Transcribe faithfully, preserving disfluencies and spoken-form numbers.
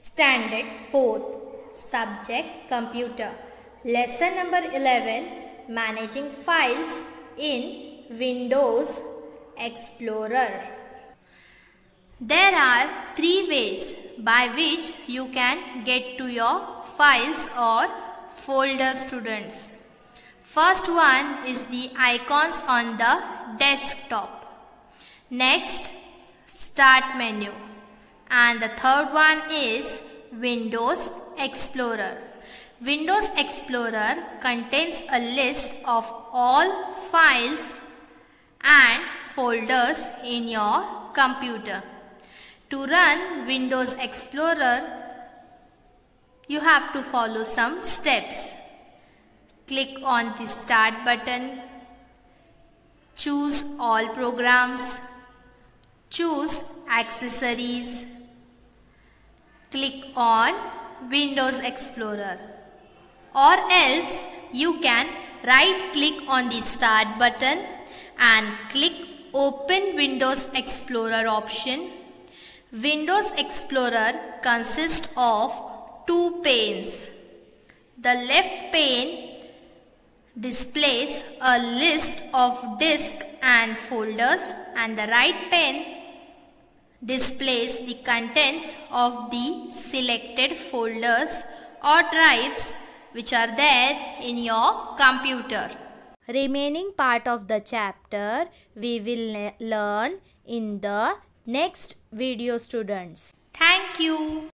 Standard fourth. Subject Computer. Lesson number eleven. Managing files in Windows Explorer. There are three ways by which you can get to your files or folder, students. First one is the icons on the desktop. Next, Start menu. And the third one is Windows Explorer. Windows Explorer contains a list of all files and folders in your computer. To run Windows Explorer, you have to follow some steps. Click on the Start button. Choose All Programs. Choose Accessories. Click on Windows Explorer. Or else you can right click on the Start button and click Open Windows Explorer option. Windows Explorer consists of two panes. The left pane displays a list of disks and folders, and the right pane displays the contents of the selected folders or drives which are there in your computer. Remaining part of the chapter we will learn in the next video, students. Thank you.